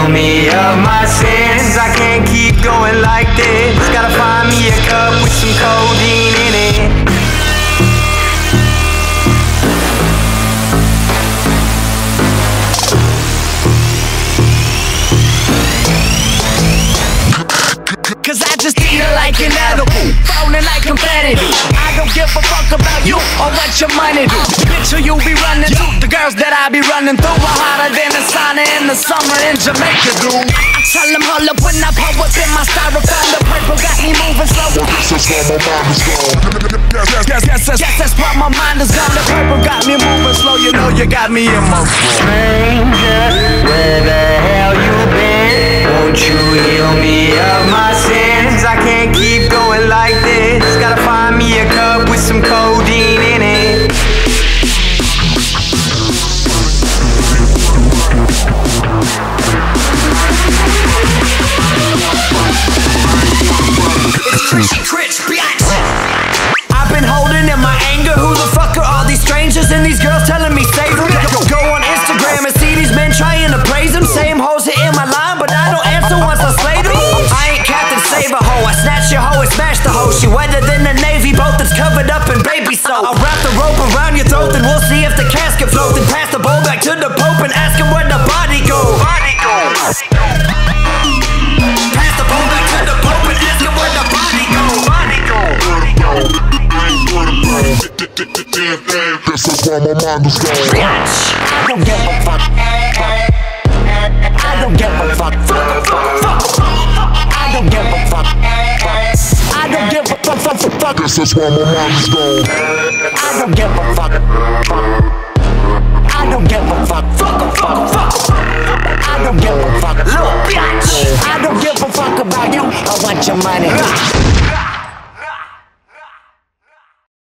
heal me of my sins. I can't keep going like this. Gotta find me a cup with some codeine in it. Cause I just eat it like an edible, falling like confetti. I don't give a fuck about you or what your money do. Bitch, who you be running to? The girls that I be running through are hotter than the sauna in the summer in Jamaica, dude. I tell them hold up when I pull up in my styrofoam. The purple got me moving slow. Guess that's why my mind is gone. The purple got me moving slow. You know you got me in my stranger, where the hell you been? Won't you heal me of my sins? I can't keep going like this. Gotta find me a cup with some codeine in it. It's Chris, bitch. I've been holding in my anger. Who the fuck are all these strangers and these girls telling me save them? Go on Instagram and see these men trying to praise them. Same hoes hitting my line, but I don't answer once I slay them. I ain't Captain Save a hoe. I snatch your hoe and smash the hoe. She wetter than the Navy boat that's covered up in baby soap. I'll wrap the rope around your throat and we'll see if the casket floats. Then pass the bowl back to the Pope and ask him where the body goes. Pass the bowl back to the Pope and ask him where the body goes. This is why my mind is gone. I don't give a fuck. I don't give a fuck. I don't give a fuck. I don't give a fuck. This is why my mind is gone. I don't give a fuck. I don't give a fuck. I don't give a fuck. Little bitch. I don't give a fuck about you. I want your money.